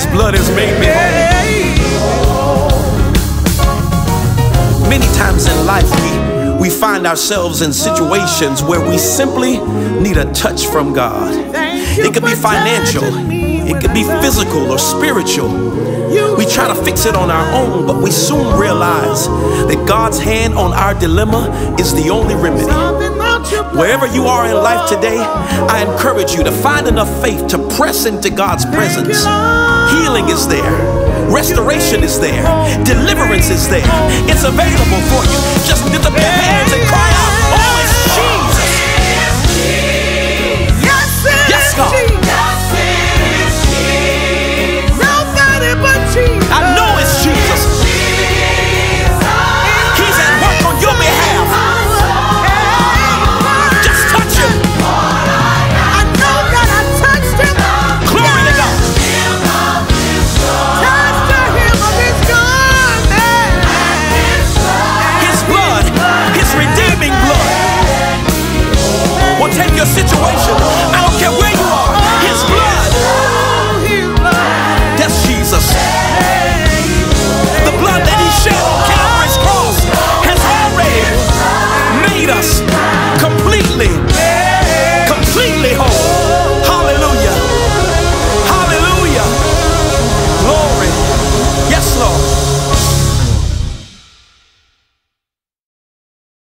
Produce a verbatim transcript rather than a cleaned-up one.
His blood has made me whole. Many times in life we, we find ourselves in situations where we simply need a touch from God. It could be financial, it could be physical or spiritual. We try to fix it on our own, but we soon realize that God's hand on our dilemma is the only remedy. Wherever you are in life today, I encourage you to find enough faith to press into God's presence. Healing is there. Restoration is there. Deliverance is there. It's available for you. Just lift up your hands and cry out, "Oh, it's Jesus!"